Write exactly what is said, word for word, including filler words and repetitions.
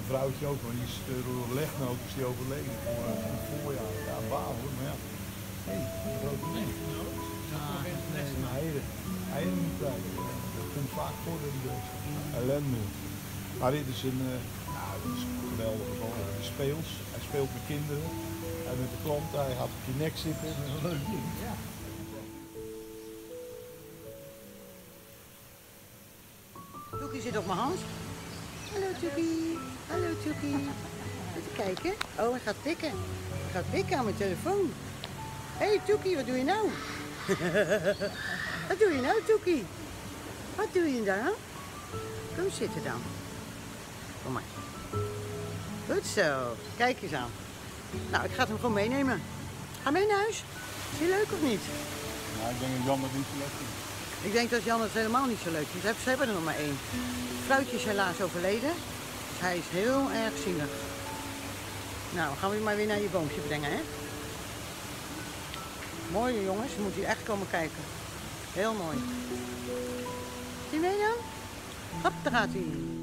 een vrouwtje ook, maar die is uh, door de legnoot is die overleden voor uh, het voorjaar. Ja, baal hoor, maar ja. Hé, hey, een grote nee. Ah, nee, een heide. Heide moet krijgen. Dat komt vaak voor in de ellende. Maar dit is een, uh, nou, dit is een geweldige bal. Hij is speels, hij speelt met kinderen. Hij met de klanten, hij gaat op je nek zitten. Dat is een leuk ding. Ja. Toekie zit op mijn hand. Hallo Toekie. Hallo Toekie. Even kijken. Oh, hij gaat pikken. Hij gaat pikken aan mijn telefoon. Hé hey, Toekie, wat doe je nou? Wat doe je nou Toekie? Wat doe je dan? Kom zitten dan. Kom maar. Goed zo. Kijk eens aan. Nou, ik ga hem gewoon meenemen. Ga mee naar huis. Is die leuk of niet? Nou, ik denk dat Jan het niet zo leuk vindt. Ik denk dat Jan het helemaal niet zo leuk vindt. Ze hebben er nog maar één. Het vrouwtje is helaas overleden. Dus hij is heel erg zielig. Nou, gaan we maar weer naar je boompje brengen, hè? Mooie jongens, je moet hier echt komen kijken. Heel mooi. Zie je mee dan? Hop, daar gaat hij.